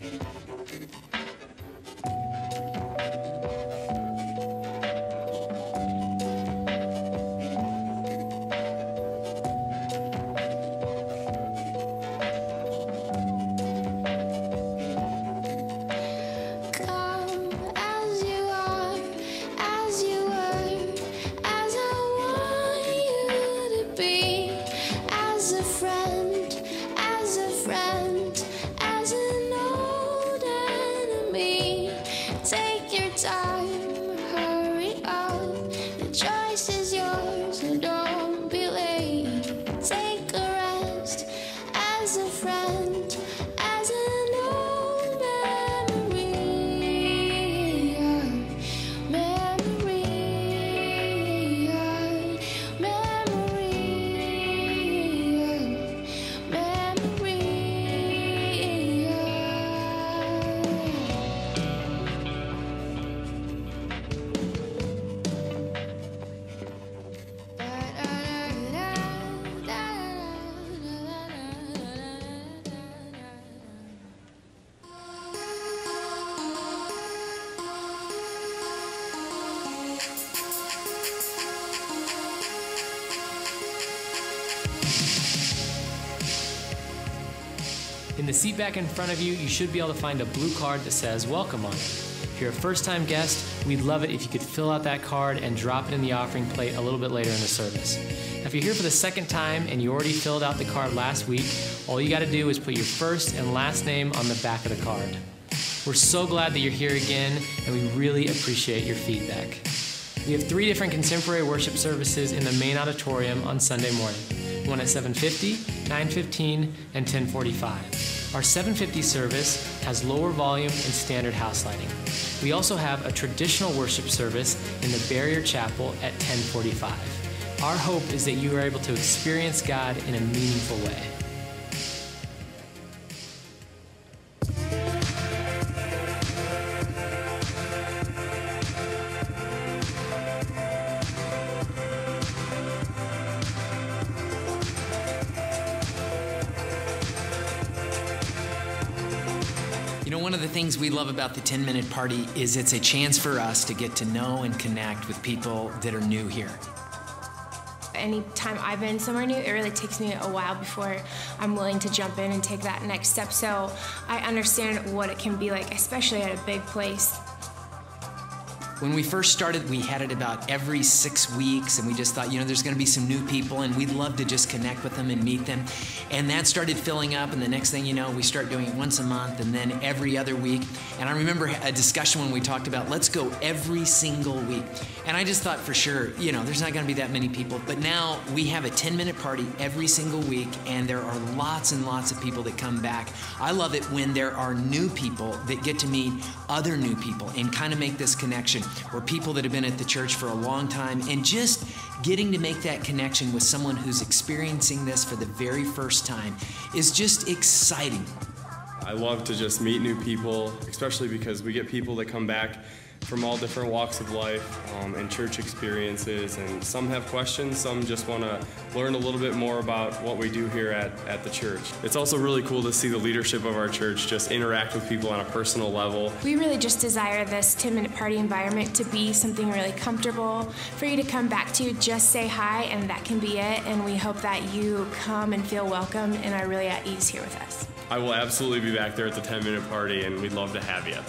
In the seat back in front of you, you should be able to find a blue card that says welcome on it. If you're a first-time guest, we'd love it if you could fill out that card and drop it in the offering plate a little bit later in the service. Now, if you're here for the second time and you already filled out the card last week, all you got to do is put your first and last name on the back of the card. We're so glad that you're here again, and we really appreciate your feedback. We have 3 different contemporary worship services in the main auditorium on Sunday morning. One at 7:50, 9:15, and 10:45. Our 7:50 service has lower volume and standard house lighting. We also have a traditional worship service in the Barrier Chapel at 10:45. Our hope is that you are able to experience God in a meaningful way. One of the things we love about the 10-minute party is it's a chance for us to get to know and connect with people that are new here. Anytime I've been somewhere new, it really takes me a while before I'm willing to jump in and take that next step. So I understand what it can be like, especially at a big place. When we first started, we had it about every 6 weeks, and we just thought, there's going to be some new people, and we'd love to just connect with them and meet them. And that started filling up, and the next thing you know, we start doing it once a month and then every other week. And I remember a discussion when we talked about, let's go every single week. And I just thought for sure, there's not going to be that many people. But now we have a 10-minute party every single week, and there are lots and lots of people that come back. I love it when there are new people that get to meet other new people and kind of make this connection. Or people that have been at the church for a long time, and just getting to make that connection with someone who's experiencing this for the very first time is just exciting. I love to just meet new people, especially because we get people that come back from all different walks of life and church experiences, and some have questions, some just want to learn a little bit more about what we do here at the church. It's also really cool to see the leadership of our church just interact with people on a personal level. We really just desire this 10-minute party environment to be something really comfortable for you to come back to, just say hi, and that can be it. And we hope that you come and feel welcome and are really at ease here with us. I will absolutely be back there at the 10-minute party, and we'd love to have you.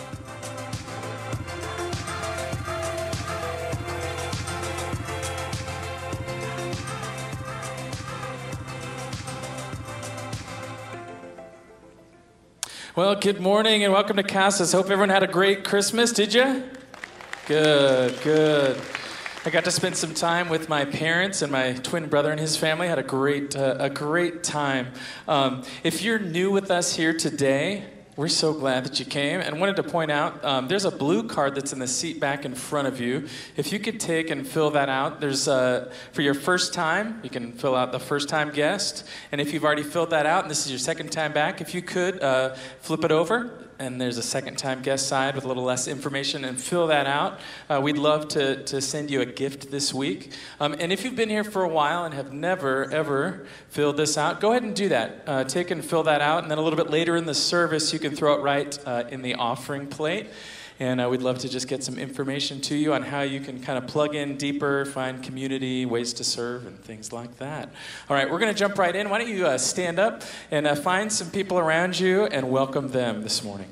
Well, good morning and welcome to Casas. Hope everyone had a great Christmas. Did you? Good, good. I got to spend some time with my parents and my twin brother and his family. Had a great time. If you're new with us here today, we're so glad that you came, and wanted to point out there's a blue card that's in the seat back in front of you. If you could take and fill that out, there's for your first time, you can fill out the first time guest, and if you've already filled that out and this is your second time back, if you could flip it over, and there's a second time guest side with a little less information, and fill that out. We'd love to send you a gift this week. And if you've been here for a while and have never, ever filled this out, go ahead and do that. Take and fill that out, and then a little bit later in the service, you can throw it right in the offering plate. And we'd love to just get some information to you on how you can kind of plug in deeper, find community, ways to serve, and things like that. All right, we're going to jump right in. Why don't you stand up and find some people around you and welcome them this morning.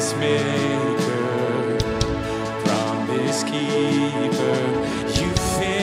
keeper. You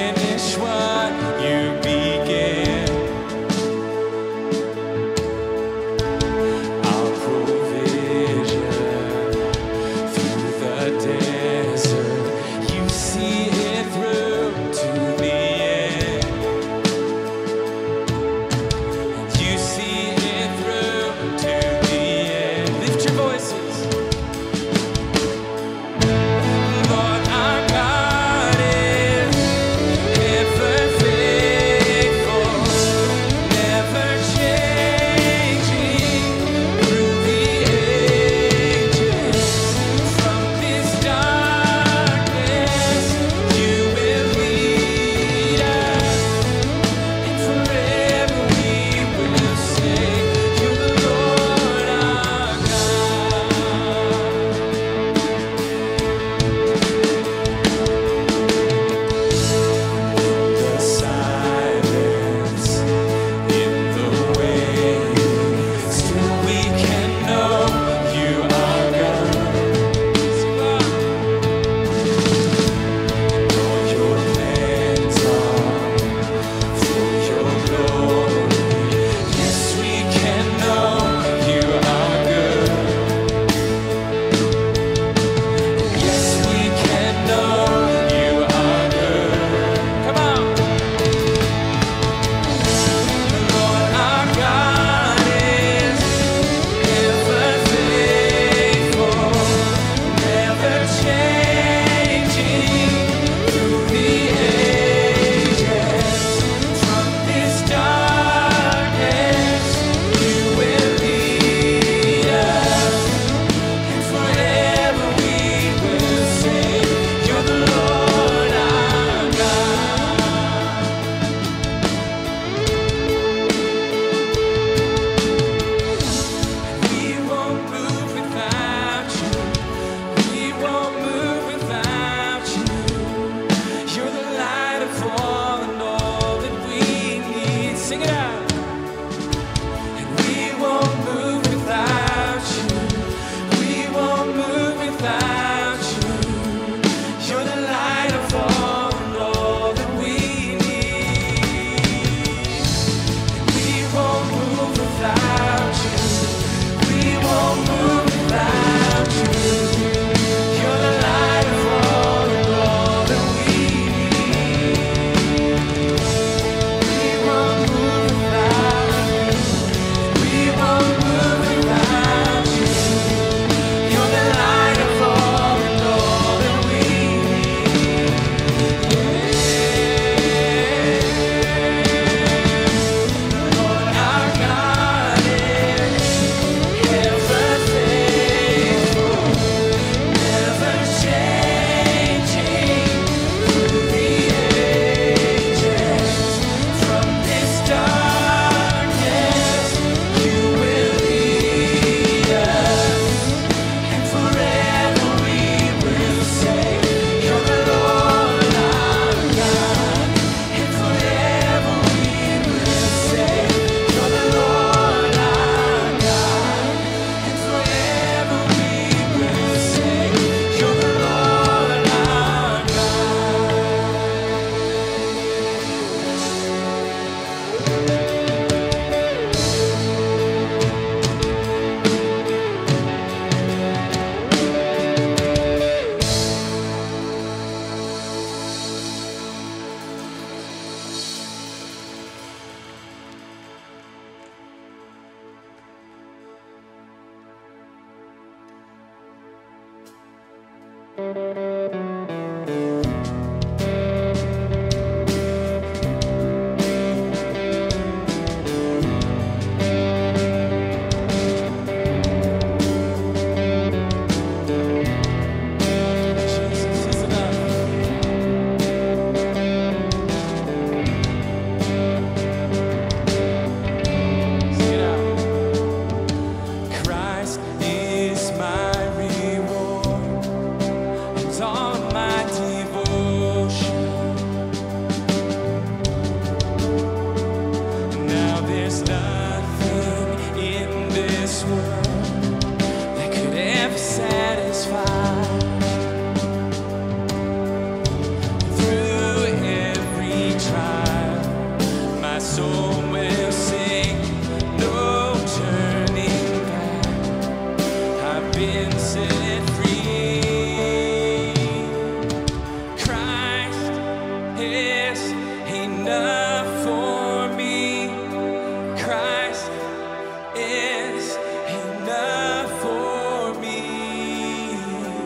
enough for me. Christ is enough for me.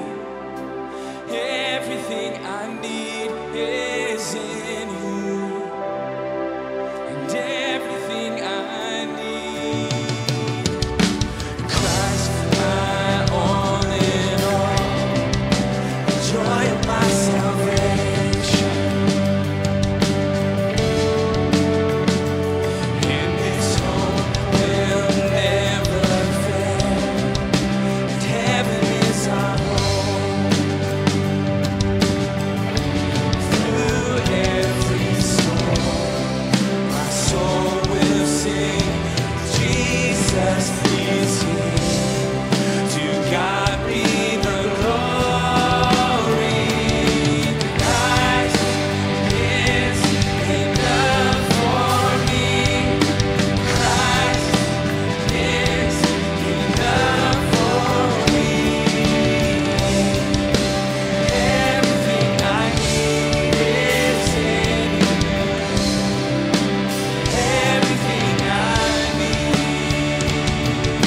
Everything I need is in you, and everything I need. Christ, my all in all, the joy of my salvation. And this hope will never fail, and heaven is our home. Through every storm, my soul will sing, Jesus is here. To God be the glory. Christ is enough for me. Christ is enough for me. Everything I need is in you. Everything I need.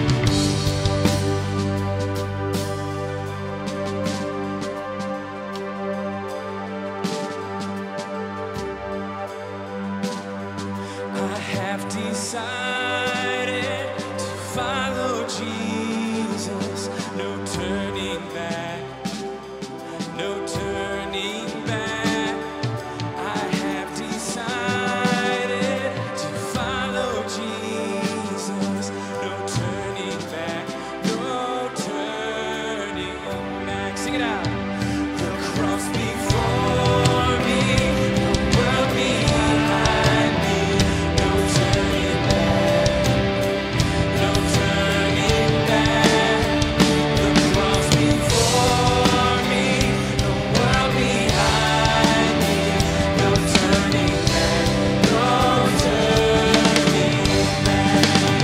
I have decided to follow Jesus. No turning back, no turning back. I have decided to follow Jesus. No turning back, no turning back. Sing it out. The cross before me, the world behind me. No turning back, no turning back. The cross before me, the world behind me. No turning back, no turning back.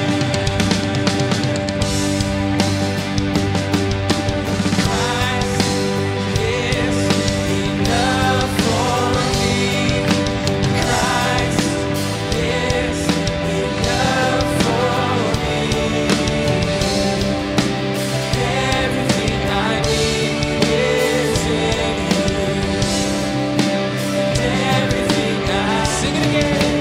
Christ is enough for me. Christ is enough for me. Everything I need is in you, and everything I sing it again.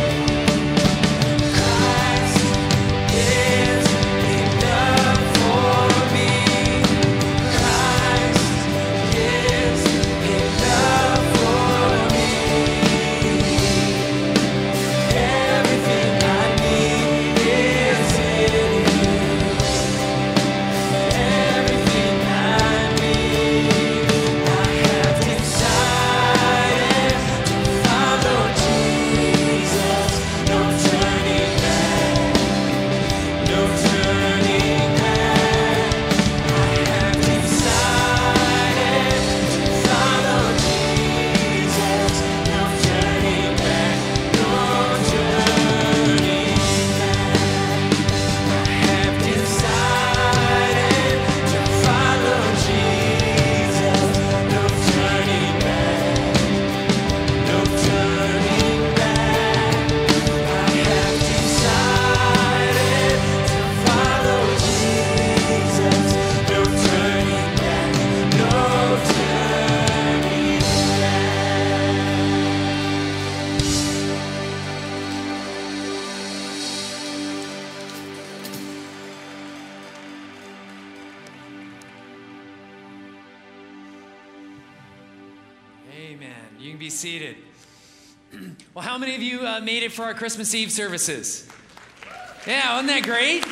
Christ is enough for me. Christ is enough for me. Everything I need is in you. Everything I need. I have decided to follow Jesus. No turning back, no turning back. I have decided to follow Jesus. No turning back, no turning back. I have decided to follow Jesus. No turning back, no turning back. I have decided to follow Jesus. No turning back, no turning Amen. You can be seated. Well, how many of you made it for our Christmas Eve services? Yeah, wasn't that great?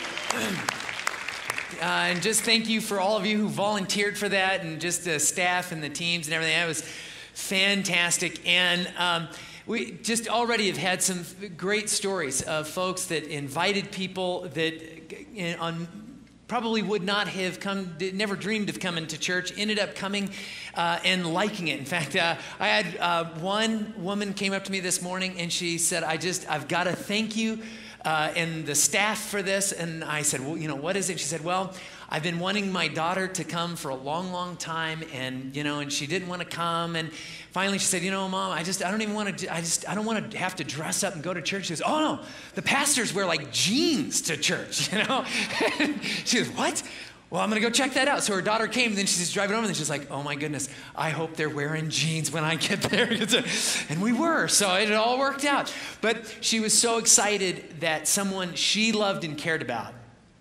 And just thank you for all of you who volunteered for that, and just the staff and the teams and everything. That was fantastic. And we just already have had some great stories of folks that invited people that probably would not have come, never dreamed of coming to church, ended up coming and liking it. In fact, I had one woman came up to me this morning and she said, I've got to thank you and the staff for this. And I said, well, what is it? She said, well, I've been wanting my daughter to come for a long, long time, and she didn't want to come. And finally, she said, Mom, I don't want to have to dress up and go to church. She goes, oh no, the pastors wear like jeans to church, She goes, what? Well, I'm going to go check that out. So her daughter came, and then she's driving over, and she's like, oh my goodness, I hope they're wearing jeans when I get there. And we were, so it all worked out. But she was so excited that someone she loved and cared about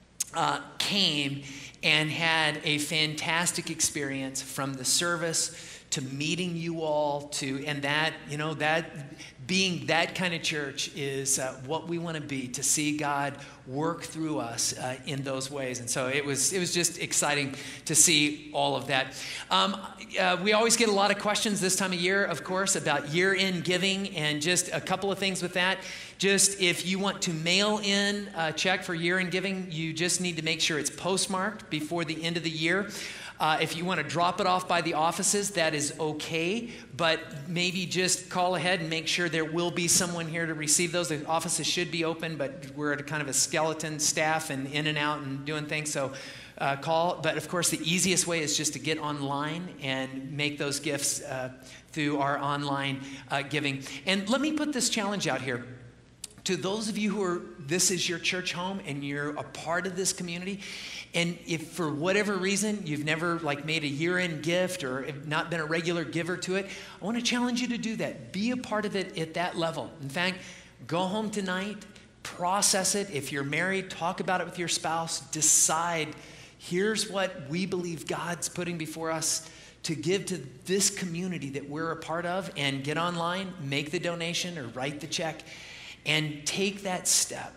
came and had a fantastic experience, from the service to meeting you all and that being that kind of church is what we want to be, to see God work through us in those ways. And so it was just exciting to see all of that. We always get a lot of questions this time of year, of course, about year-end giving, and just a couple of things with that. Just if you want to mail in a check for year-end giving, you just need to make sure it's postmarked before the end of the year. If you want to drop it off by the offices, that is okay, but maybe just call ahead and make sure there will be someone here to receive those. The offices should be open, but we're at a kind of a skeleton staff and in and out and doing things, so call. But of course, the easiest way is just to get online and make those gifts through our online giving. And let me put this challenge out here. To those of you this is your church home and you're a part of this community, and if for whatever reason you've never made a year-end gift or have not been a regular giver to it, I want to challenge you to do that. Be a part of it at that level. In fact, go home tonight, process it. If you're married, talk about it with your spouse. Decide, here's what we believe God's putting before us to give to this community that we're a part of, and get online, make the donation or write the check. And take that step,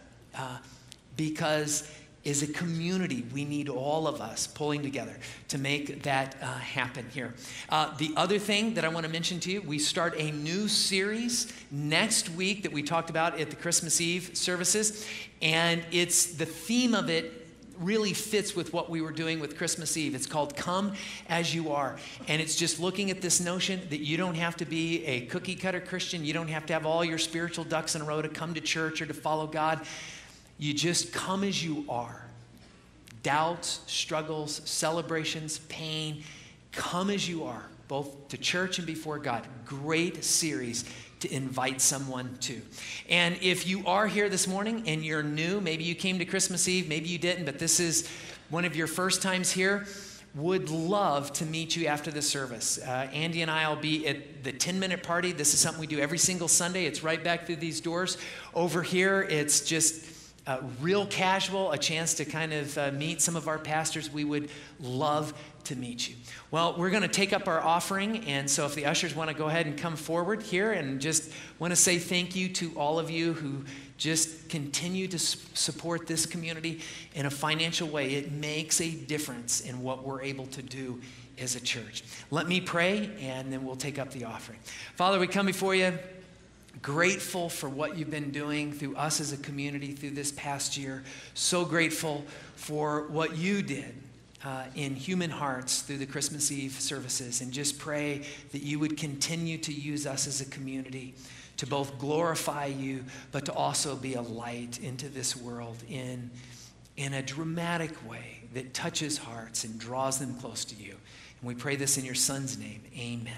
because as a community, we need all of us pulling together to make that happen here. The other thing that I want to mention to you, we start a new series next week that we talked about at the Christmas Eve services. And the theme of it really fits with what we were doing with Christmas Eve. It's called Come As You Are. And it's just looking at this notion that you don't have to be a cookie cutter Christian. You don't have to have all your spiritual ducks in a row to come to church or to follow God. You just come as you are. Doubts, struggles, celebrations, pain. Come as you are, both to church and before God. Great series to invite someone to. And if you are here this morning and you're new, maybe you came to Christmas Eve, maybe you didn't, but this is one of your first times here, would love to meet you after the service. Andy and I will be at the 10-minute party. This is something we do every single Sunday. It's right back through these doors. Over here, it's just real casual, a chance to kind of meet some of our pastors. We would love to meet you. Well, we're going to take up our offering, and so if the ushers want to go ahead and come forward here, and just want to say thank you to all of you who just continue to support this community in a financial way. It makes a difference in what we're able to do as a church. Let me pray, and then we'll take up the offering. Father, we come before you grateful for what you've been doing through us as a community through this past year. So grateful for what you did in human hearts through the Christmas Eve services, and just pray that you would continue to use us as a community to both glorify you, but to also be a light into this world in a dramatic way that touches hearts and draws them close to you. And we pray this in your Son's name. Amen.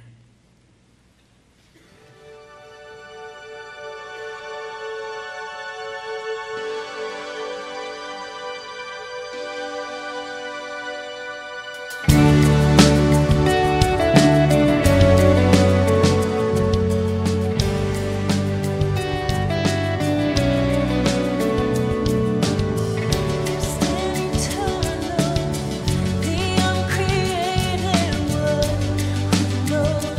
Standing tall alone, the uncreated one who knows.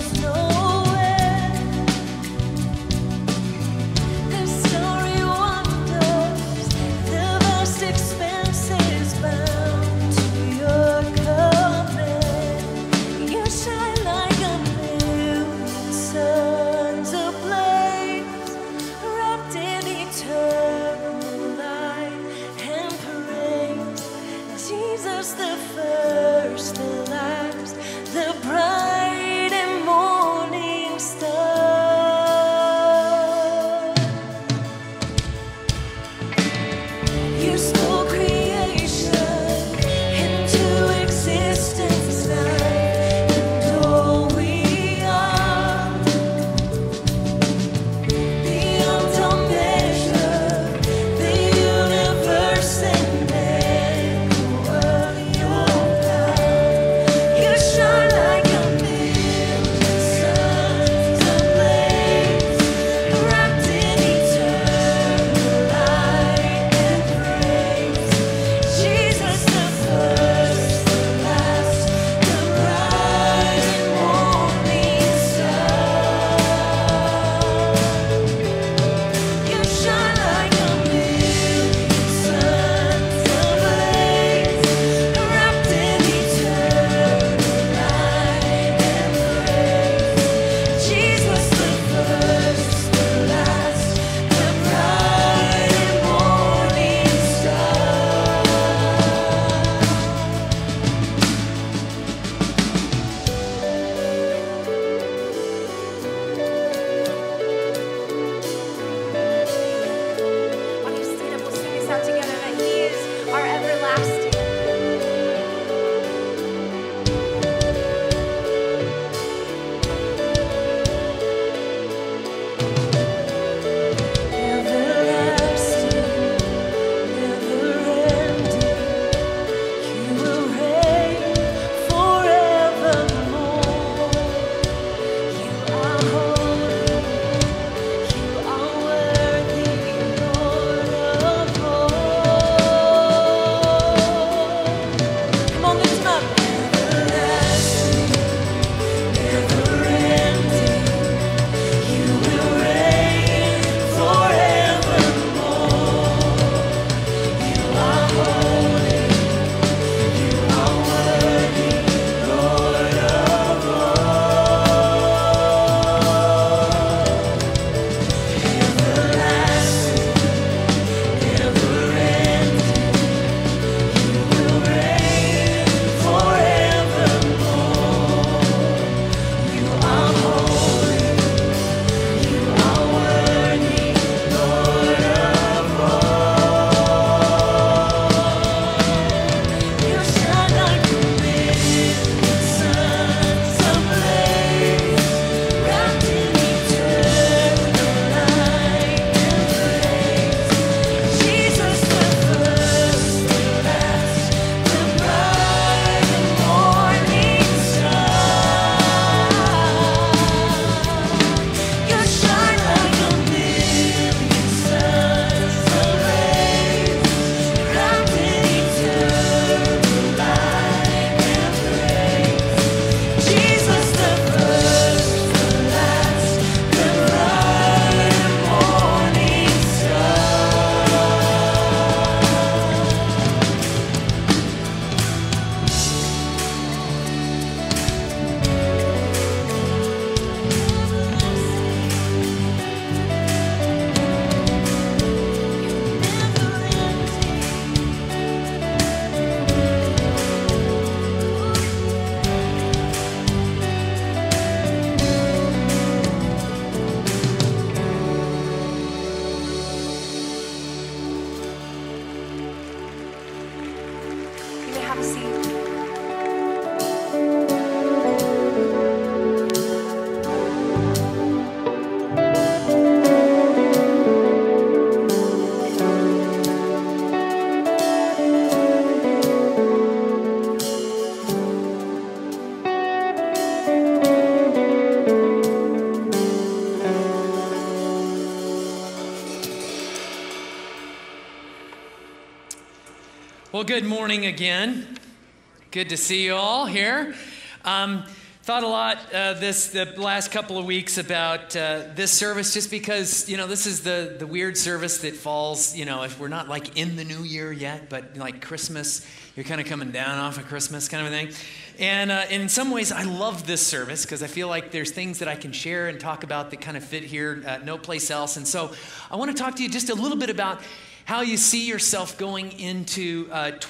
Well, good morning again. Good to see you all here. Thought a lot the last couple of weeks about this service, just because, this is the weird service that falls, if we're not like in the new year yet, but like Christmas, you're kind of coming down off of Christmas kind of a thing. And in some ways, I love this service because I feel like there's things that I can share and talk about that kind of fit here, no place else. And so I want to talk to you just a little bit about how you see yourself going into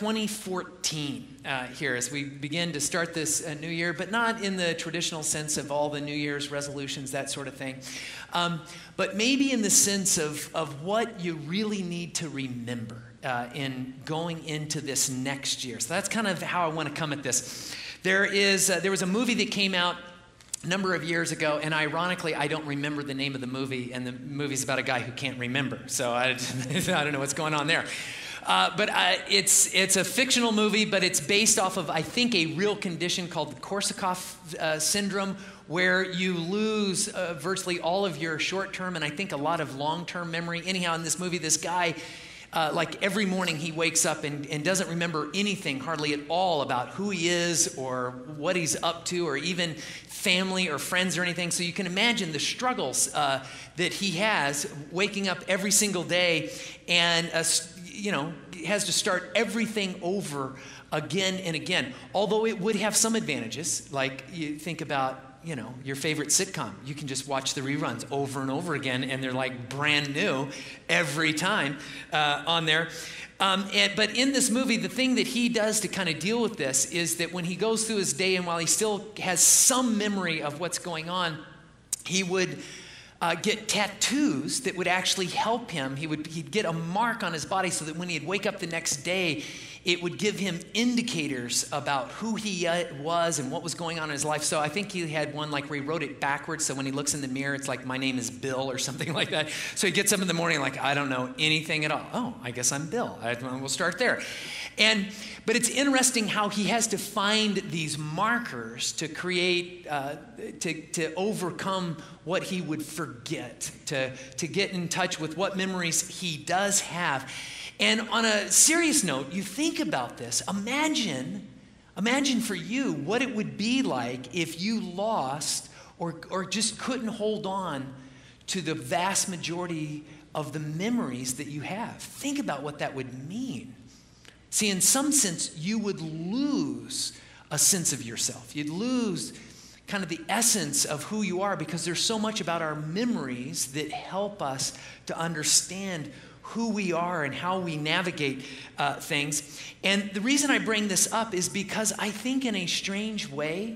2014 here as we begin to start this new year, but not in the traditional sense of all the New Year's resolutions, that sort of thing, but maybe in the sense of what you really need to remember in going into this next year. So that's kind of how I want to come at this. There was a movie that came out a number of years ago, and ironically, I don't remember the name of the movie, and the movie's about a guy who can't remember, so I don't know what's going on there. But it's a fictional movie, but it's based off of, I think, a real condition called the Korsakoff syndrome, where you lose virtually all of your short-term and I think a lot of long-term memory. Anyhow, in this movie, this guy, like every morning he wakes up and doesn't remember anything hardly at all about who he is or what he's up to or even family or friends or anything. So you can imagine the struggles that he has waking up every single day and, has to start everything over again and again. Although it would have some advantages, like you think about your favorite sitcom. You can just watch the reruns over and over again, and they're like brand new every time on there. But in this movie, the thing that he does to kind of deal with this is that when he goes through his day, and while he still has some memory of what's going on, he would get tattoos that would actually help him. He'd get a mark on his body so that when he'd wake up the next day, it would give him indicators about who he was and what was going on in his life. So I think he had one like where he wrote it backwards. So when he looks in the mirror, it's like, my name is Bill or something like that. So he gets up in the morning like, I don't know anything at all. Oh, I guess I'm Bill. We'll start there. But it's interesting how he has to find these markers to create, to overcome what he would forget, to get in touch with what memories he does have. And on a serious note, you think about this. Imagine for you what it would be like if you lost or just couldn't hold on to the vast majority of the memories that you have. Think about what that would mean. See, in some sense, you would lose a sense of yourself. You'd lose kind of the essence of who you are because there's so much about our memories that help us to understand who we are and how we navigate things. And the reason I bring this up is because I think in a strange way,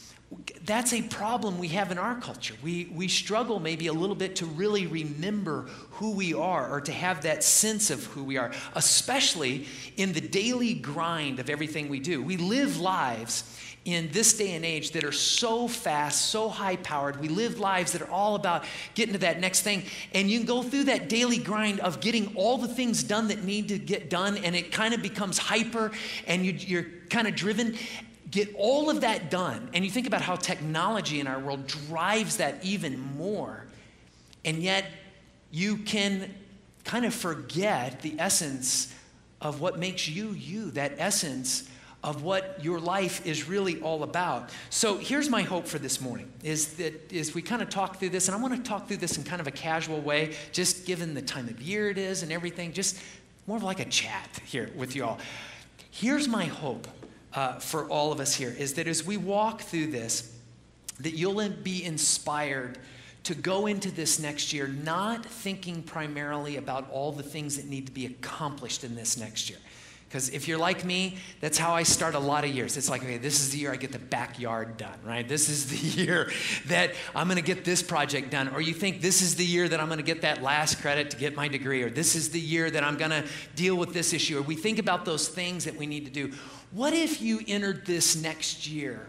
that's a problem we have in our culture. We struggle maybe a little bit to really remember who we are or to have that sense of who we are, especially in the daily grind of everything we do. We live lives in this day and age that are so fast, so high-powered. We live lives that are all about getting to that next thing. And you can go through that daily grind of getting all the things done that need to get done, and it kind of becomes hyper, and you're kind of driven. Get all of that done. And you think about how technology in our world drives that even more. And yet you can kind of forget the essence of what makes you you, that essence of what your life is really all about. So here's my hope for this morning, is we kind of talk through this, and I want to talk through this in kind of a casual way, just given the time of year it is and everything, just more of like a chat here with you all. Here's my hope for all of us here, is that as we walk through this, that you'll be inspired to go into this next year not thinking primarily about all the things that need to be accomplished in this next year. Because if you're like me, that's how I start a lot of years. It's like, okay, this is the year I get the backyard done, right? This is the year that I'm going to get this project done. Or you think this is the year that I'm going to get that last credit to get my degree. Or this is the year that I'm going to deal with this issue. Or we think about those things that we need to do. What if you entered this next year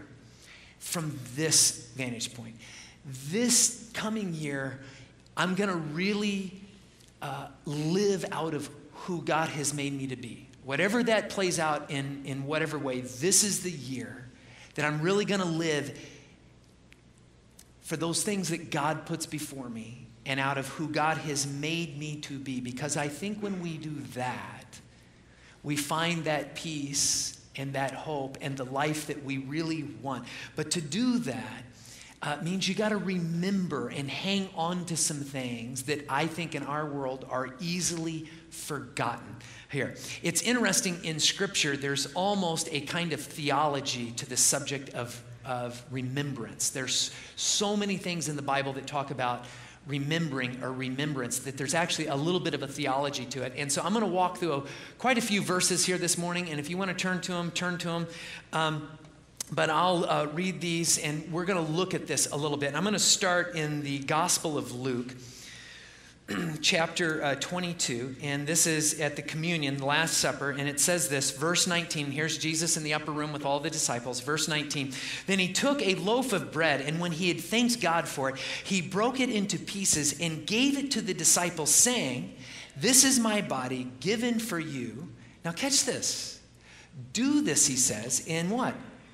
from this vantage point? This coming year, I'm going to really live out of who God has made me to be. Whatever that plays out in whatever way, this is the year that I'm really going to live for those things that God puts before me and out of who God has made me to be. Because I think when we do that, we find that peace and that hope and the life that we really want. But to do that means you got to remember and hang on to some things that I think in our world are easily forgotten. Here, it's interesting in Scripture, there's almost a kind of theology to the subject of remembrance. There's so many things in the Bible that talk about remembering or remembrance that there's actually a little bit of a theology to it. And so I'm going to walk through quite a few verses here this morning, and if you want to turn to them, turn to them. But I'll read these, and we're going to look at this a little bit. I'm going to start in the Gospel of Luke, chapter 22, and this is at the communion, the Last Supper, and it says this, verse 19. Here's Jesus in the upper room with all the disciples. Verse 19, then he took a loaf of bread, and when he had thanked God for it, he broke it into pieces and gave it to the disciples, saying, this is my body given for you. Now catch this. Do this, he says, in what?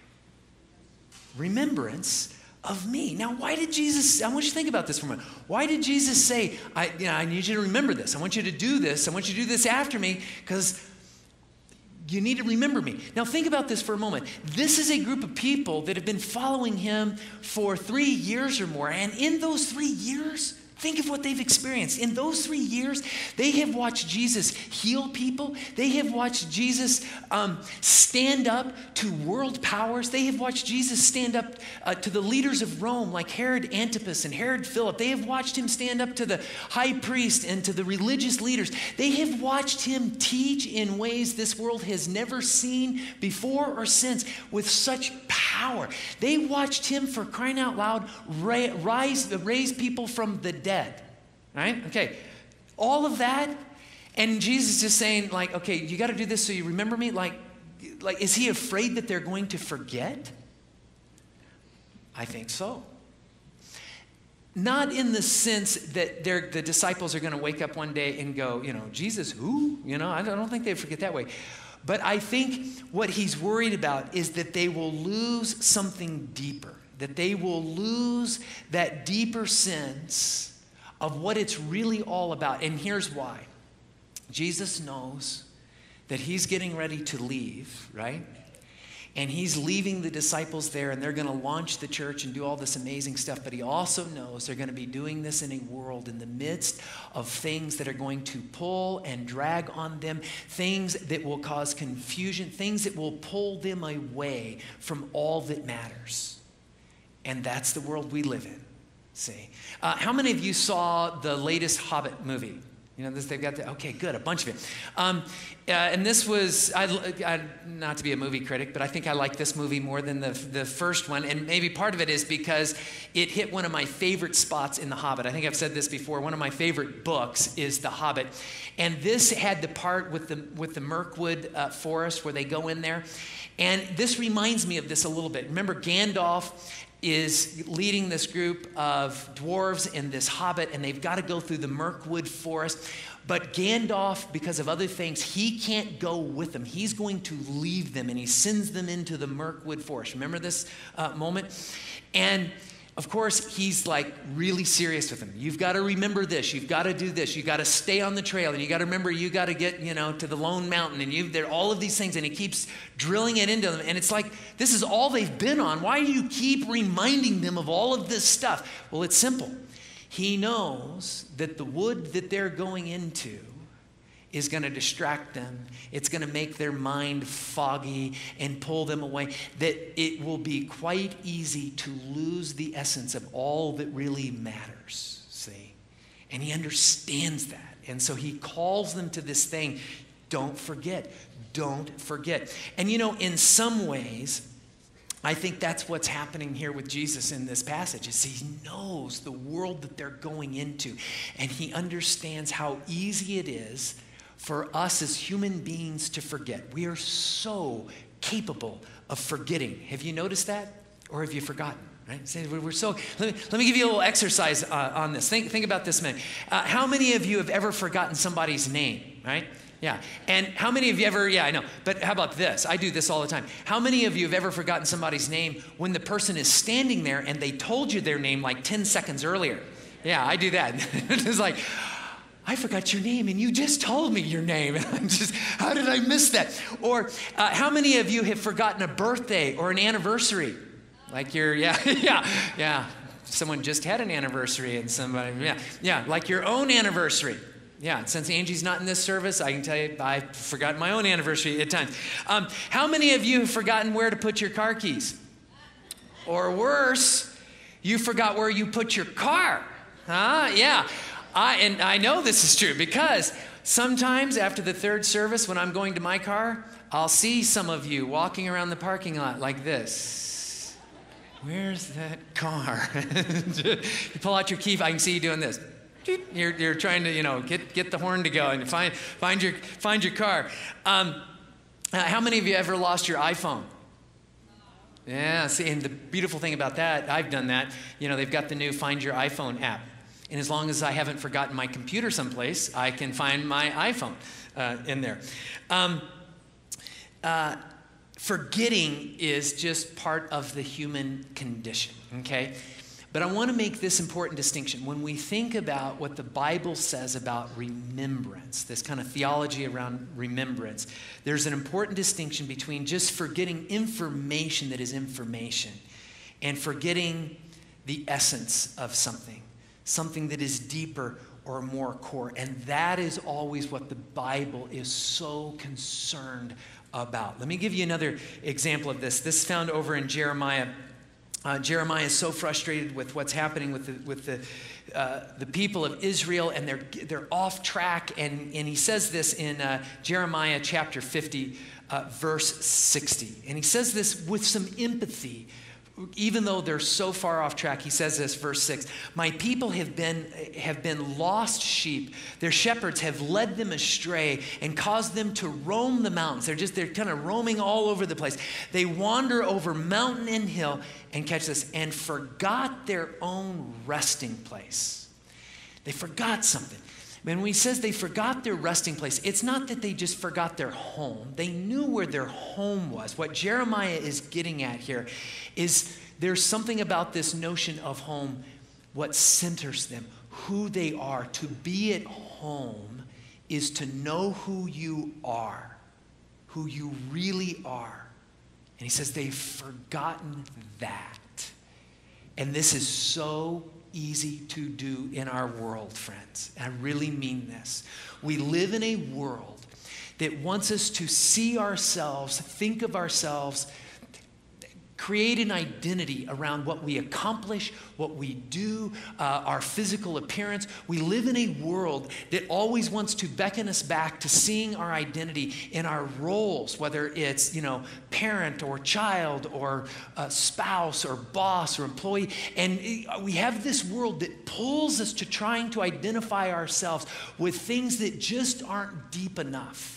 Remembrance of me. Now, why did Jesus, I want you to think about this for a moment. Why did Jesus say, I need you to remember this. I want you to do this. I want you to do this after me because you need to remember me. Now, think about this for a moment. This is a group of people that have been following him for 3 years or more. And in those 3 years, think of what they've experienced. In those 3 years, they have watched Jesus heal people. They have watched Jesus stand up to world powers. They have watched Jesus stand up to the leaders of Rome like Herod Antipas and Herod Philip. They have watched him stand up to the high priest and to the religious leaders. They have watched him teach in ways this world has never seen before or since with such power. They watched him, for crying out loud, raise people from the dead. Right? Okay. All of that, and Jesus is saying, like, okay, you got to do this so you remember me. Like, is he afraid that they're going to forget? I think so. Not in the sense that the disciples are going to wake up one day and go, Jesus, who? I don't think they forget that way. But I think what he's worried about is that they will lose something deeper, that they will lose that deeper sense of what it's really all about. And here's why. Jesus knows that he's getting ready to leave, right? And he's leaving the disciples there, and they're going to launch the church and do all this amazing stuff. But he also knows they're going to be doing this in a world in the midst of things that are going to pull and drag on them, things that will cause confusion, things that will pull them away from all that matters. And that's the world we live in. See, how many of you saw the latest Hobbit movie? They've got okay, good, a bunch of it. And this was, not to be a movie critic, but I think I like this movie more than the first one. And maybe part of it is because it hit one of my favorite spots in The Hobbit. I think I've said this before. One of my favorite books is The Hobbit. And this had the part with the Mirkwood forest where they go in there. And this reminds me of this a little bit. Remember, Gandalf is leading this group of dwarves and this hobbit, and they've got to go through the Mirkwood forest. But Gandalf, because of other things, he can't go with them. He's going to leave them, and he sends them into the Mirkwood forest. Remember this moment? And of course, he's like really serious with them. You've got to remember this. You've got to do this. You've got to stay on the trail. And you got to remember, you got to get, to the Lone Mountain. And there are all of these things. And he keeps drilling it into them. And it's like, this is all they've been on. Why do you keep reminding them of all of this stuff? Well, it's simple. He knows that the wood that they're going into is going to distract them. It's going to make their mind foggy and pull them away. That it will be quite easy to lose the essence of all that really matters, see? And he understands that. And so he calls them to this thing, don't forget, don't forget. And in some ways, I think that's what's happening here with Jesus in this passage, is he knows the world that they're going into. And he understands how easy it is for us as human beings to forget. We are so capable of forgetting. Have you noticed that? Or have you forgotten? Right? So we're so. Let me give you a little exercise on this. Think about this, man. How many of you have ever forgotten somebody's name? Right? Yeah. And how many of you ever? Yeah, I know. But how about this? I do this all the time. How many of you have ever forgotten somebody's name when the person is standing there and they told you their name like 10 seconds earlier? Yeah, I do that. It's like, I forgot your name, and you just told me your name. And I'm just, how did I miss that? Or how many of you have forgotten a birthday or an anniversary? Like yeah. Someone just had an anniversary, and somebody, like your own anniversary. Yeah, since Angie's not in this service, I can tell you I've forgotten my own anniversary at times. How many of you have forgotten where to put your car keys? Or worse, you forgot where you put your car. Huh? Yeah. And I know this is true because sometimes after the third service, when I'm going to my car, I'll see some of you walking around the parking lot like this. Where's that car? You pull out your key. I can see you doing this. You're trying to, get the horn to go and find your car. How many of you ever lost your iPhone? Yeah. See, and the beautiful thing about that, I've done that. They've got the new Find Your iPhone app. And as long as I haven't forgotten my computer someplace, I can find my iPhone in there. Forgetting is just part of the human condition, okay? But I want to make this important distinction. When we think about what the Bible says about remembrance, this kind of theology around remembrance, there's an important distinction between just forgetting information that is information and forgetting the essence of something that is deeper or more core. And that is always what the Bible is so concerned about. Let me give you another example of this. This is found over in Jeremiah. Jeremiah is so frustrated with what's happening with the people of Israel, and they're off track. And he says this in Jeremiah chapter 50, verse 60. And he says this with some empathy. Even though they're so far off track, he says this, verse 6, my people have been lost sheep. Their shepherds have led them astray and caused them to roam the mountains. They're kind of roaming all over the place. They wander over mountain and hill, and catch this, and forgot their own resting place. They forgot something. When he says they forgot their resting place, it's not that they just forgot their home. They knew where their home was. What Jeremiah is getting at here is there's something about this notion of home, what centers them, who they are. To be at home is to know who you are, who you really are. And he says they've forgotten that. And this is so easy to do in our world, friends. And I really mean this. We live in a world that wants us to see ourselves, think of ourselves, create an identity around what we accomplish, what we do, our physical appearance. We live in a world that always wants to beckon us back to seeing our identity in our roles, whether it's, parent or child or spouse or boss or employee. And we have this world that pulls us to trying to identify ourselves with things that just aren't deep enough.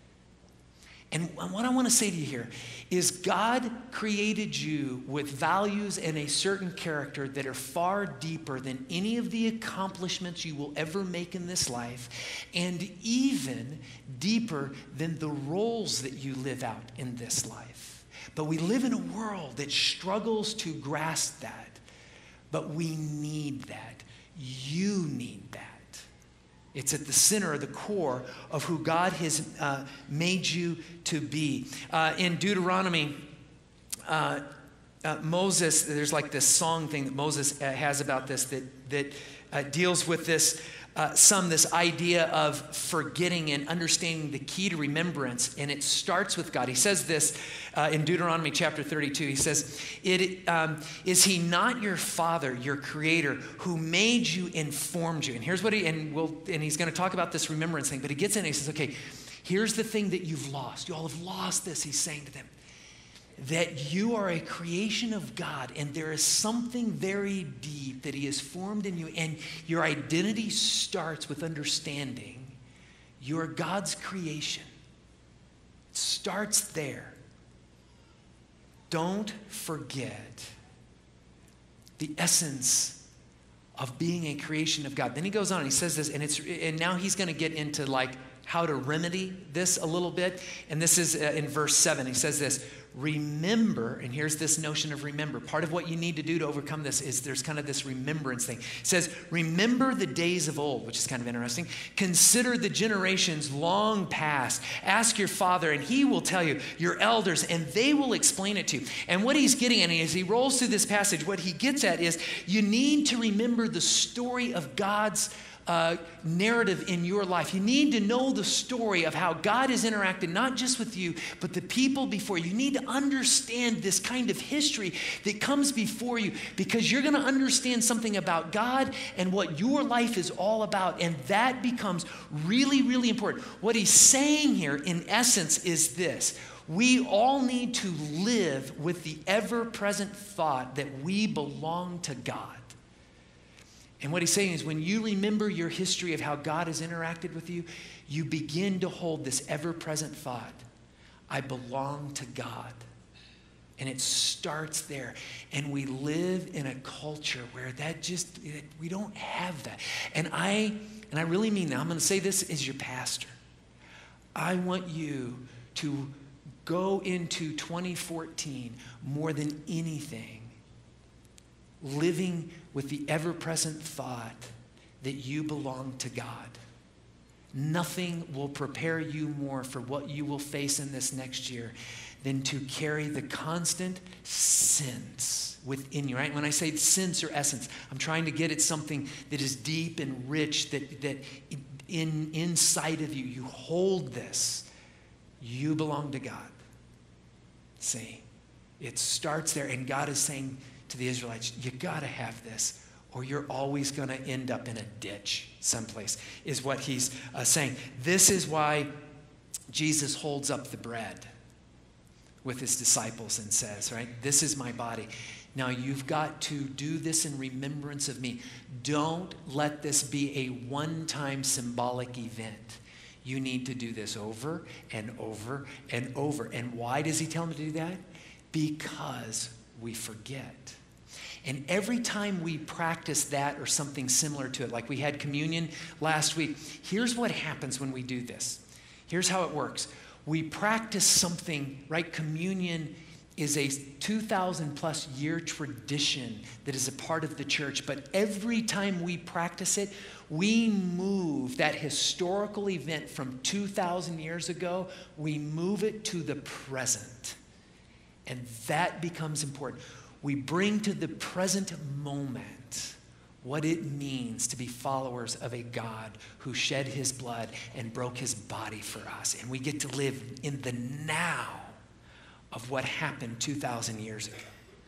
And what I want to say to you here is God created you with values and a certain character that are far deeper than any of the accomplishments you will ever make in this life, and even deeper than the roles that you live out in this life. But we live in a world that struggles to grasp that. But we need that. You need that. It's at the center, or the core of who God has made you to be. In Deuteronomy, Moses, there's like this song thing that Moses has about this that deals with this idea of forgetting and understanding the key to remembrance, and it starts with God. He says this in Deuteronomy chapter 32. He says, is he not your father, your creator, who made you, informed you? And here's what he's going to talk about this remembrance thing, but he gets in and he says, okay, here's the thing that you've lost. You all have lost this, he's saying to them. That you are a creation of God, and there is something very deep that he has formed in you, and your identity starts with understanding you're God's creation. It starts there. Don't forget the essence of being a creation of God. Then he goes on and he says this, and now he's going to get into like how to remedy this a little bit. And this is in verse 7. He says this, remember, and here's this notion of remember. Part of what you need to do to overcome this is there's kind of this remembrance thing. It says, remember the days of old, which is kind of interesting. Consider the generations long past. Ask your father, and he will tell you, your elders, and they will explain it to you. And what he's getting at as he rolls through this passage, what he gets at is you need to remember the story of God's narrative in your life. You need to know the story of how God has interacted, not just with you, but the people before you. You need to understand this kind of history that comes before you, because you're going to understand something about God and what your life is all about, and that becomes really, really important. What he's saying here, in essence, is this. We all need to live with the ever-present thought that we belong to God. And what he's saying is when you remember your history of how God has interacted with you, you begin to hold this ever-present thought, I belong to God. And it starts there. And we live in a culture where we don't have that. And I really mean that. I'm going to say this as your pastor. I want you to go into 2014 more than anything living with the ever-present thought that you belong to God. Nothing will prepare you more for what you will face in this next year than to carry the constant sense within you, right? When I say sense or essence, I'm trying to get at something that is deep and rich, that inside of you, you hold this. You belong to God. See, it starts there, and God is saying to the Israelites, you got to have this, or you're always going to end up in a ditch someplace, is what he's saying. This is why Jesus holds up the bread with his disciples and says, right, this is my body. Now you've got to do this in remembrance of me. Don't let this be a one-time symbolic event. You need to do this over and over and over. And why does he tell them to do that? Because we forget. And every time we practice that or something similar to it, like we had communion last week, here's what happens when we do this. Here's how it works. We practice something, right? Communion is a 2,000 plus year tradition that is a part of the church. But every time we practice it, we move that historical event from 2,000 years ago, we move it to the present. And that becomes important. We bring to the present moment what it means to be followers of a God who shed his blood and broke his body for us. And we get to live in the now of what happened 2,000 years ago.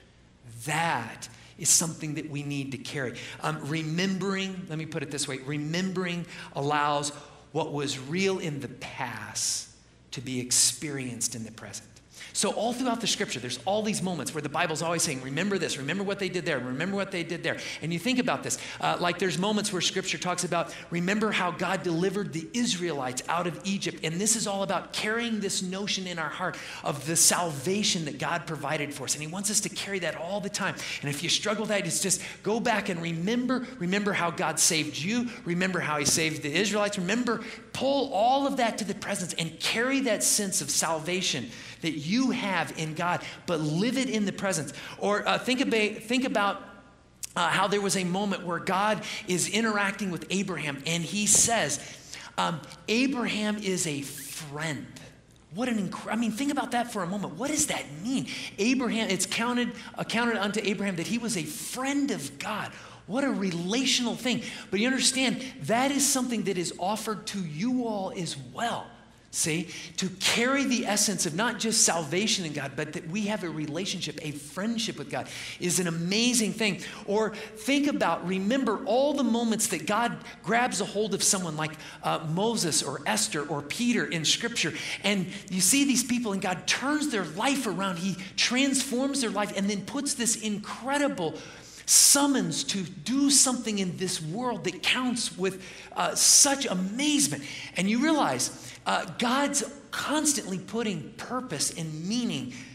That is something that we need to carry. Remembering, let me put it this way, remembering allows what was real in the past to be experienced in the present. So all throughout the scripture, there's all these moments where the Bible's always saying, remember this, remember what they did there, remember what they did there. And you think about this, like there's moments where scripture talks about, remember how God delivered the Israelites out of Egypt. And this is all about carrying this notion in our heart of the salvation that God provided for us. And he wants us to carry that all the time. And if you struggle with that, it's just go back and remember how God saved you, remember how he saved the Israelites, pull all of that to the present and carry that sense of salvation that you have in God, but live it in the present. Or think about how there was a moment where God is interacting with Abraham, and he says, Abraham is a friend. What an think about that for a moment. What does that mean? Abraham, it's counted unto Abraham that he was a friend of God. What a relational thing. But you understand, that is something that is offered to you all as well. See, to carry the essence of not just salvation in God, but that we have a relationship, a friendship with God is an amazing thing. Or remember all the moments that God grabs a hold of someone like Moses or Esther or Peter in Scripture. And you see these people and God turns their life around. He transforms their life and then puts this incredible summons to do something in this world that counts with such amazement. And you realize God's constantly putting purpose and meaning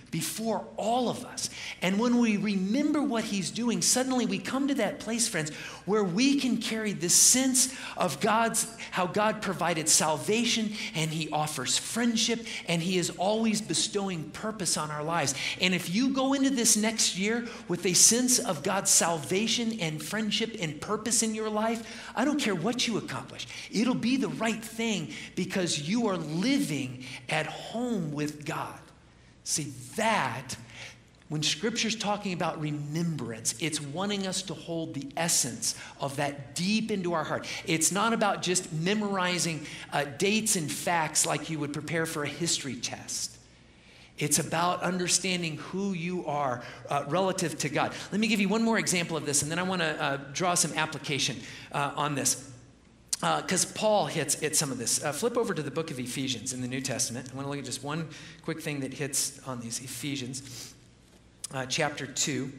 before all of us. And when we remember what he's doing, suddenly we come to that place, friends, where we can carry this sense of how God provided salvation, and he offers friendship, and he is always bestowing purpose on our lives. And if you go into this next year with a sense of God's salvation and friendship and purpose in your life, I don't care what you accomplish. It'll be the right thing because you are living at home with God. See, that, when Scripture's talking about remembrance, it's wanting us to hold the essence of that deep into our heart. It's not about just memorizing dates and facts like you would prepare for a history test. It's about understanding who you are relative to God. Let me give you one more example of this, and then I want to draw some application on this. Because Paul hits at some of this. Flip over to the book of Ephesians in the New Testament. I want to look at just one quick thing that hits on these. Ephesians chapter 2.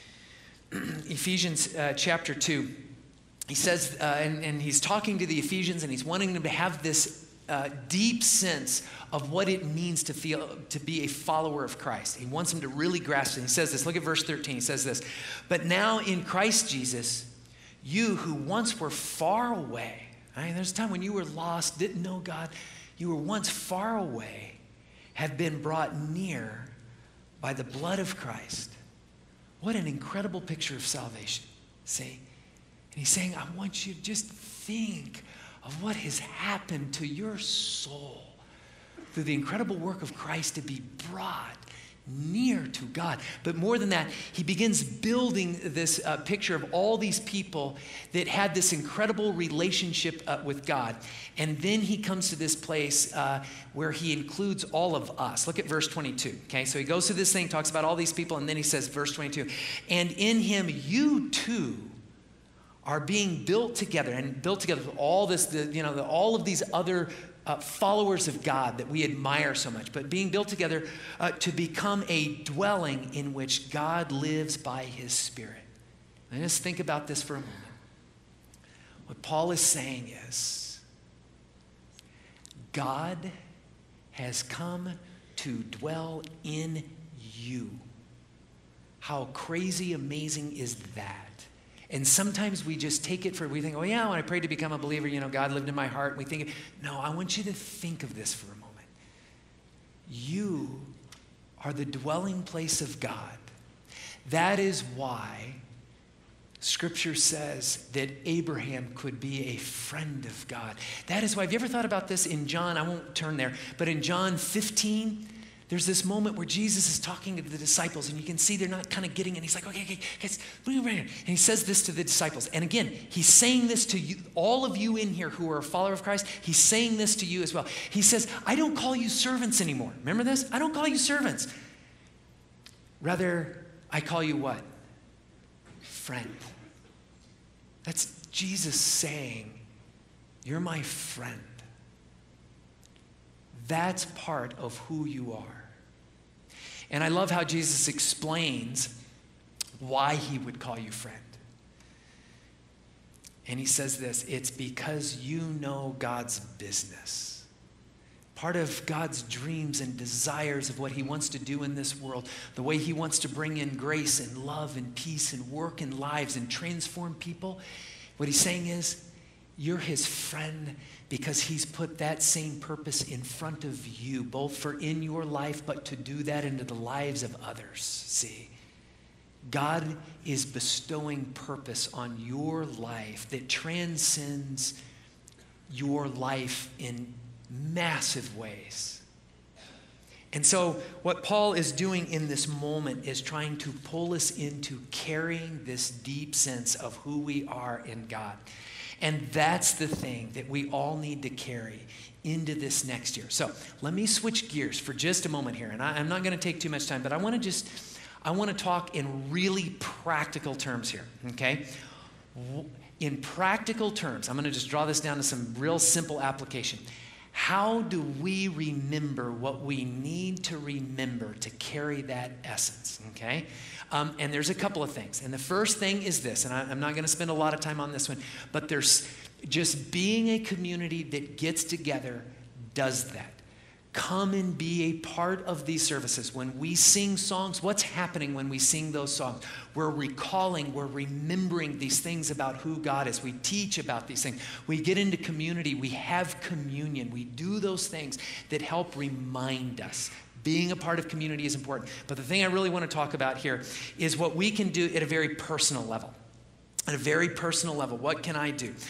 Ephesians chapter 2. He says, and he's talking to the Ephesians, and he's wanting them to have this deep sense of what it means to be a follower of Christ. He wants them to really grasp it. He says this. Look at verse 13. He says this. But now in Christ Jesus, you who once were far away. There's a time when you were lost, didn't know God. You were once far away, have been brought near by the blood of Christ. What an incredible picture of salvation. See? And he's saying, I want you to just think of what has happened to your soul through the incredible work of Christ to be brought near to God. But more than that, he begins building this picture of all these people that had this incredible relationship with God. And then he comes to this place where he includes all of us. Look at verse 22. Okay, so he goes to this thing, talks about all these people, and then he says, verse 22, and in him you too are being built together, and built together with all this, all of these other followers of God that we admire so much, but being built together to become a dwelling in which God lives by his Spirit. And just think about this for a moment. What Paul is saying is, God has come to dwell in you. How crazy amazing is that? And sometimes we just take it we think, oh yeah, when I prayed to become a believer, God lived in my heart. And we think, no, I want you to think of this for a moment. You are the dwelling place of God. That is why Scripture says that Abraham could be a friend of God. That is why, have you ever thought about this in John? I won't turn there, but in John 15, there's this moment where Jesus is talking to the disciples, and you can see they're not kind of getting it. He's like, okay, guys, bring it right here. And he says this to the disciples. And again, he's saying this to you, all of you in here who are a follower of Christ. He's saying this to you as well. He says, I don't call you servants anymore. Remember this? I don't call you servants. Rather, I call you what? Friend. That's Jesus saying, you're my friend. That's part of who you are. And I love how Jesus explains why he would call you friend. And he says this, it's because you know God's business. Part of God's dreams and desires of what he wants to do in this world, the way he wants to bring in grace and love and peace and work in lives and transform people, what he's saying is, you're his friend because he's put that same purpose in front of you, both for in your life, but to do that into the lives of others. See, God is bestowing purpose on your life that transcends your life in massive ways. And so what Paul is doing in this moment is trying to pull us into carrying this deep sense of who we are in God. And that's the thing that we all need to carry into this next year. So let me switch gears for just a moment here. And I'm not going to take too much time, but I want to talk in really practical terms here, okay? In practical terms, I'm going to just draw this down to some real simple application. How do we remember what we need to remember to carry that essence, okay? And there's a couple of things. And the first thing is this, and I'm not going to spend a lot of time on this one, but there's just being a community that gets together does that. come and be a part of these services. When we sing songs, what's happening when we sing those songs? We're recalling, we're remembering these things about who God is. We teach about these things. We get into community. We have communion. We do those things that help remind us. Being a part of community is important. But the thing I really want to talk about here is what we can do at a very personal level. At a very personal level, what can I do?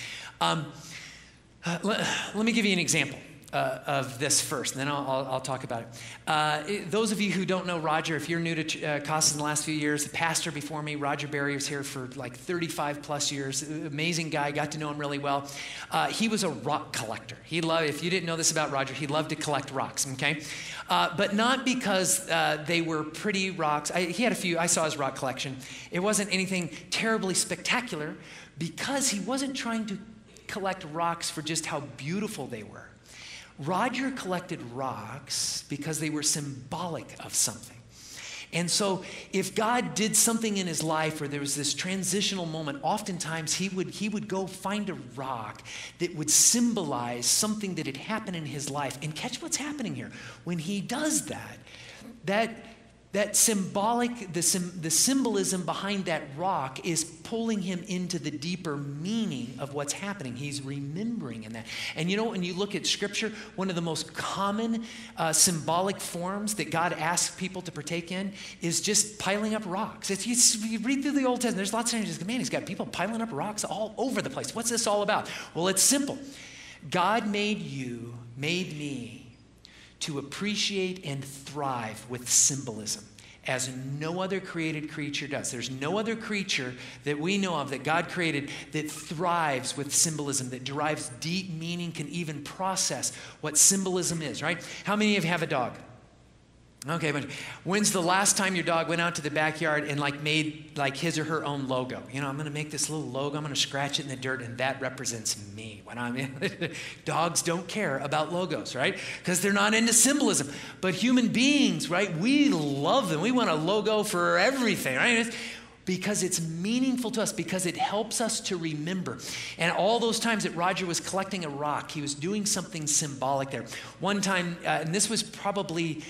Let me give you an example of this first, and then I'll talk about it. Those of you who don't know Roger, if you're new to Casas in the last few years, the pastor before me, Roger Berry, was here for like 35 plus years. Amazing guy, got to know him really well. He was a rock collector. He loved, if you didn't know this about Roger, he loved to collect rocks, okay? But not because they were pretty rocks. He had a few, I saw his rock collection. It wasn't anything terribly spectacular because he wasn't trying to collect rocks for just how beautiful they were. Roger collected rocks because they were symbolic of something. And so if God did something in his life or there was this transitional moment, oftentimes he would go find a rock that would symbolize something that had happened in his life. And catch what's happening here. When he does that symbolic, the symbolism behind that rock is pulling him into the deeper meaning of what's happening. He's remembering in that. And you know, when you look at Scripture, one of the most common symbolic forms that God asks people to partake in is just piling up rocks. You read through the Old Testament, there's lots of times, man, he's got people piling up rocks all over the place. What's this all about? Well, it's simple. God made me, to appreciate and thrive with symbolism as no other created creature does. There's no other creature that we know of that God created that thrives with symbolism, that derives deep meaning, can even process what symbolism is, right? How many of you have a dog? Okay, but when's the last time your dog went out to the backyard and made his or her own logo? You know, I'm going to make this little logo. I'm going to scratch it in the dirt, and that represents me. When I'm in, dogs don't care about logos, right? Because they're not into symbolism. But human beings, right? We love them. We want a logo for everything, right? Because it's meaningful to us, because it helps us to remember. And all those times that Roger was collecting a rock, he was doing something symbolic there. One time, and this was probably,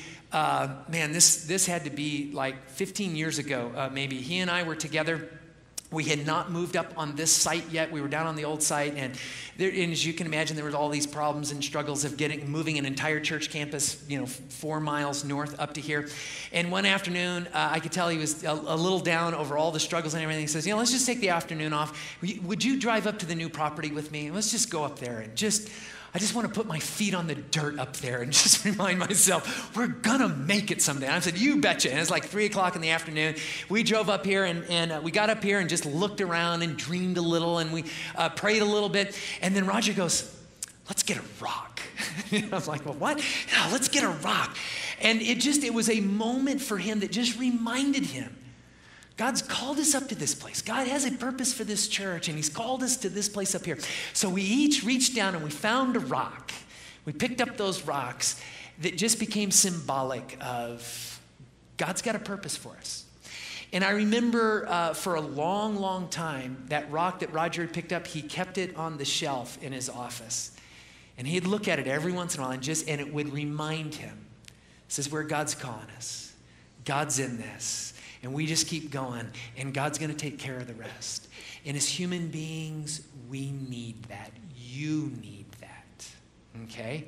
this had to be like 15 years ago, maybe. He and I were together. We had not moved up on this site yet. We were down on the old site, and as you can imagine, there was all these problems and struggles of moving an entire church campus, 4 miles north up to here. And one afternoon, I could tell he was a little down over all the struggles and everything. He says, let's just take the afternoon off. Would you drive up to the new property with me? Let's just go up there and I just want to put my feet on the dirt up there and just remind myself, we're going to make it someday. And I said, you betcha. And it's like 3 o'clock in the afternoon. We drove up here and we got up here and just looked around and dreamed a little and we prayed a little bit. And then Roger goes, let's get a rock. I was like, well, what? Yeah, let's get a rock. And it was a moment for him that just reminded him, God's called us up to this place. God has a purpose for this church, and he's called us to this place up here. So we each reached down and we found a rock. We picked up those rocks that just became symbolic of God's got a purpose for us. And I remember for a long, long time, that rock that Roger had picked up, he kept it on the shelf in his office. And he'd look at it every once in a while, and it would remind him, this is where God's calling us. God's in this. And we just keep going, and God's going to take care of the rest. And as human beings, we need that. You need that, okay?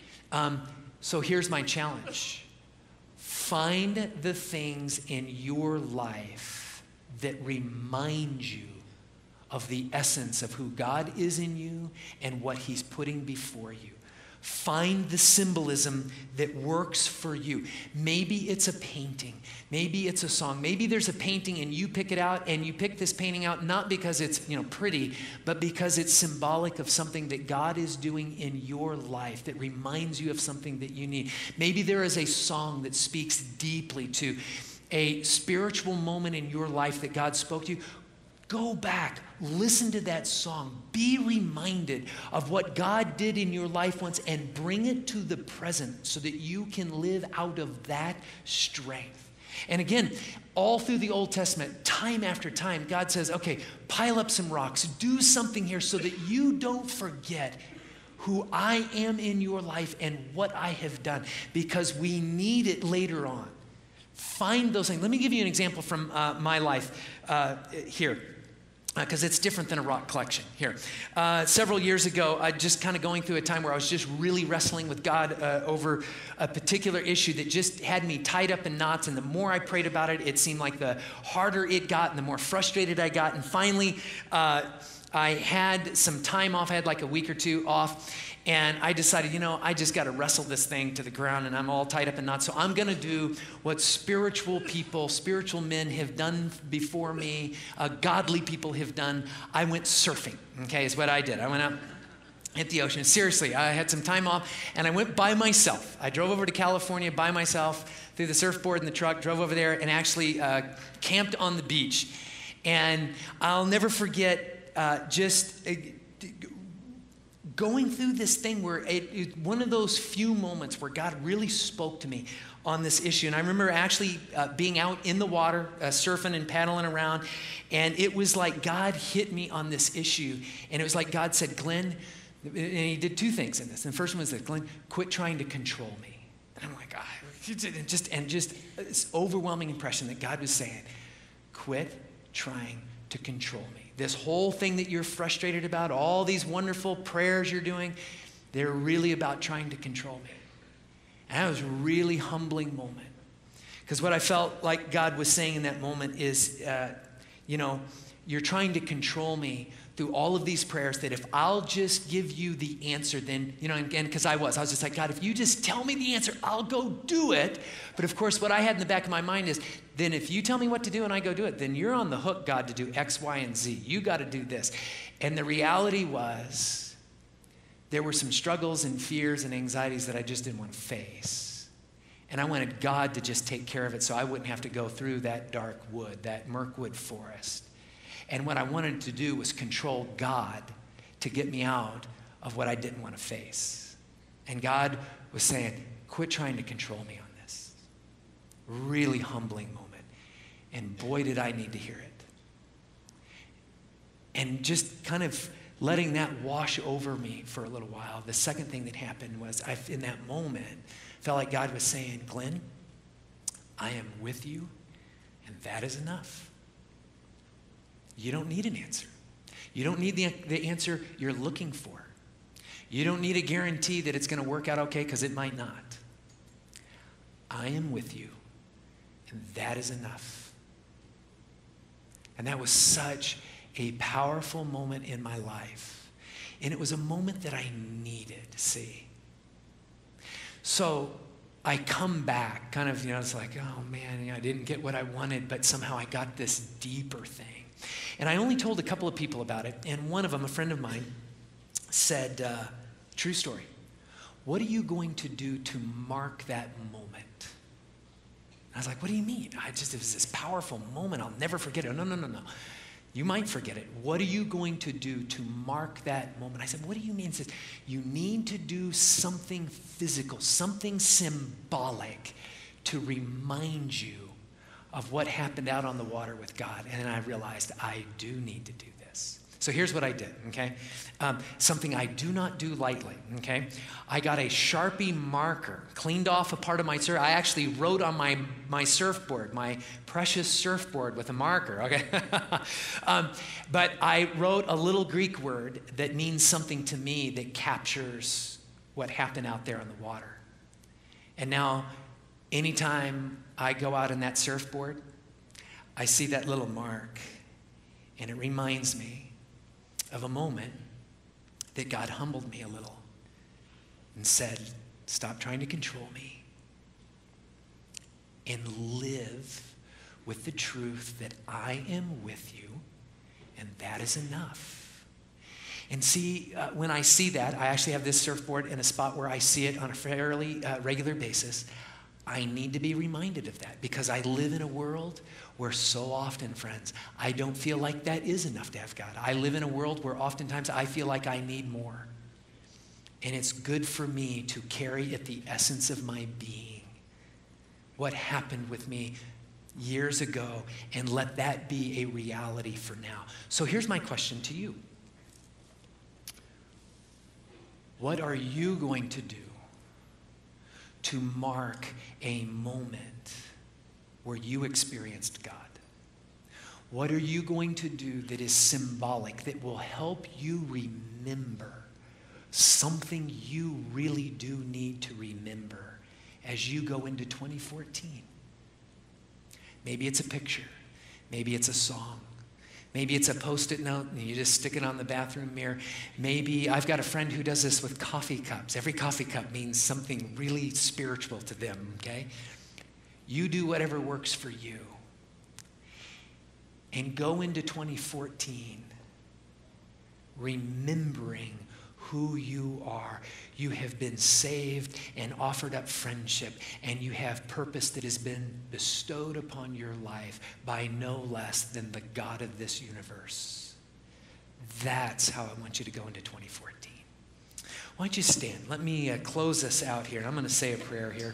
So here's my challenge. Find the things in your life that remind you of the essence of who God is in you and what he's putting before you. Find the symbolism that works for you. Maybe it's a painting. Maybe it's a song. Maybe there's a painting and you pick it out and you pick this painting out not because it's pretty, but because it's symbolic of something that God is doing in your life that reminds you of something that you need. Maybe there is a song that speaks deeply to a spiritual moment in your life that God spoke to you. Go back, listen to that song, be reminded of what God did in your life once and bring it to the present so that you can live out of that strength. And again, all through the Old Testament, time after time, God says, okay, pile up some rocks, do something here so that you don't forget who I am in your life and what I have done, because we need it later on. Find those things. Let me give you an example from my life here, because it's different than a rock collection. Here, several years ago, I just kind of going through a time where I was just really wrestling with God over a particular issue that just had me tied up in knots, and the more I prayed about it, it seemed like the harder it got and the more frustrated I got, and finally, I had some time off. I had like a week or two off, and I decided, I just got to wrestle this thing to the ground, and I'm all tied up in knots. So I'm going to do what spiritual people, spiritual men have done before me, godly people have done. I went surfing, okay, is what I did. I went out at the ocean. Seriously, I had some time off, and I went by myself. I drove over to California by myself, threw the surfboard in the truck, drove over there, and actually camped on the beach. And I'll never forget going through this thing where one of those few moments where God really spoke to me on this issue. And I remember actually being out in the water, surfing and paddling around, and it was like God hit me on this issue. And it was like God said, Glenn, and he did two things in this. And the first one was that, Glenn, quit trying to control me. And I'm like, just this overwhelming impression that God was saying, quit trying to control me. This whole thing that you're frustrated about, all these wonderful prayers you're doing, they're really about trying to control me. And that was a really humbling moment. Because what I felt like God was saying in that moment is, you're trying to control me through all of these prayers, that if I'll just give you the answer, then, and because I was just like, God, if you just tell me the answer, I'll go do it. But of course, what I had in the back of my mind is, then if you tell me what to do and I go do it, then you're on the hook, God, to do X, Y, and Z. You got to do this. And the reality was, there were some struggles and fears and anxieties that I just didn't want to face. And I wanted God to just take care of it so I wouldn't have to go through that dark wood, that Mirkwood forest. And what I wanted to do was control God to get me out of what I didn't want to face. And God was saying, quit trying to control me on this. Really humbling moment. And boy, did I need to hear it. And just kind of letting that wash over me for a little while. The second thing that happened was, in that moment, felt like God was saying, Glenn, I am with you, and that is enough. You don't need an answer. You don't need the answer you're looking for. You don't need a guarantee that it's going to work out okay, because it might not. I am with you, and that is enough. And that was such a powerful moment in my life. And it was a moment that I needed, see. So I come back, kind of, it's like, oh man, I didn't get what I wanted, but somehow I got this deeper thing. And I only told a couple of people about it, and one of them, a friend of mine, said, true story, what are you going to do to mark that moment? And I was like, what do you mean? It was this powerful moment. I'll never forget it. No. You might forget it. What are you going to do to mark that moment? I said, what do you mean? He says, you need to do something physical, something symbolic to remind you of what happened out on the water with God. And then I realized I do need to do this. So here's what I did, okay? Something I do not do lightly, okay? I got a Sharpie marker, cleaned off a part of my surf. I actually wrote on my surfboard, my precious surfboard, with a marker, okay? But I wrote a little Greek word that means something to me that captures what happened out there on the water. And now, anytime I go out on that surfboard, I see that little mark, and it reminds me of a moment that God humbled me a little and said, stop trying to control me and live with the truth that I am with you, and that is enough. And see, when I see that, I actually have this surfboard in a spot where I see it on a fairly regular basis. I need to be reminded of that, because I live in a world where so often, friends, I don't feel like that is enough to have God. I live in a world where oftentimes I feel like I need more. And it's good for me to carry at the essence of my being what happened with me years ago and let that be a reality for now. So here's my question to you. What are you going to do to mark a moment where you experienced God? What are you going to do that is symbolic, that will help you remember something you really do need to remember as you go into 2014? Maybe it's a picture. Maybe it's a song. Maybe it's a Post-it note and you just stick it on the bathroom mirror. Maybe I've got a friend who does this with coffee cups. Every coffee cup means something really spiritual to them, okay? You do whatever works for you. And go into 2014 remembering who you are. You have been saved and offered up friendship, and you have purpose that has been bestowed upon your life by no less than the God of this universe. That's how I want you to go into 2014. Why don't you stand? Let me close us out here. I'm going to say a prayer here.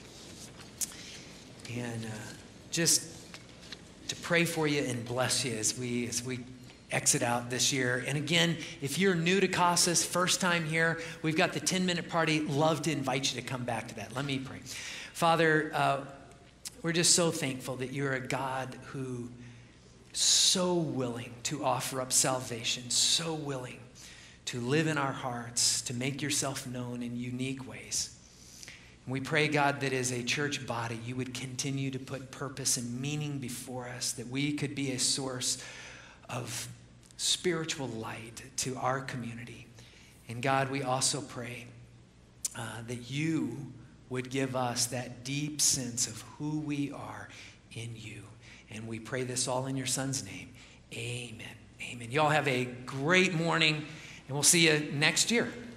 And just to pray for you and bless you as we exit out this year. And again, if you're new to Casas, first time here, we've got the 10-minute party. Love to invite you to come back to that. Let me pray. Father, we're just so thankful that you're a God who is so willing to offer up salvation, so willing to live in our hearts, to make yourself known in unique ways. And we pray, God, that as a church body, you would continue to put purpose and meaning before us, that we could be a source of spiritual light to our community. And God, we also pray that you would give us that deep sense of who we are in you. And we pray this all in your Son's name. Amen. Amen. You all have a great morning, and we'll see you next year.